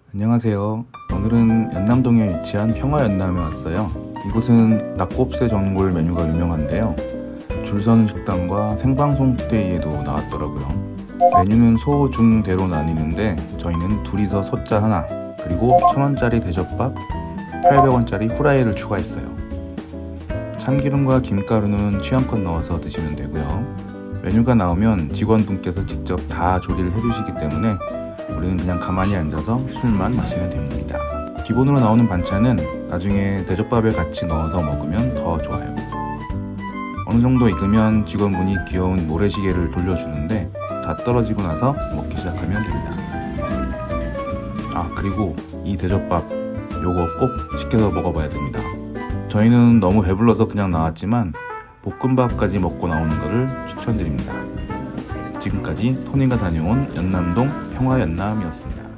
안녕하세요. 오늘은 연남동에 위치한 평화연남에 왔어요. 이곳은 낙곱새 전골 메뉴가 유명한데요. 줄 서는 식당과 생방송 투데이에도 나왔더라고요. 메뉴는 소, 중, 대로 나뉘는데 저희는 둘이서 소자 하나, 그리고 1,000원짜리 대접밥, 800원짜리 후라이를 추가했어요. 참기름과 김가루는 취향껏 넣어서 드시면 되고요. 메뉴가 나오면 직원분께서 직접 다 조리를 해주시기 때문에 우리는 그냥 가만히 앉아서 술만 마시면 됩니다. 기본으로 나오는 반찬은 나중에 대접밥에 같이 넣어서 먹으면 더 좋아요. 어느 정도 익으면 직원분이 귀여운 모래시계를 돌려주는데 다 떨어지고 나서 먹기 시작하면 됩니다. 그리고 이 대접밥 요거 꼭 시켜서 먹어봐야 됩니다. 저희는 너무 배불러서 그냥 나왔지만 볶음밥까지 먹고 나오는 것을 추천드립니다. 지금까지 토니가 다녀온 연남동 평화연남이었습니다.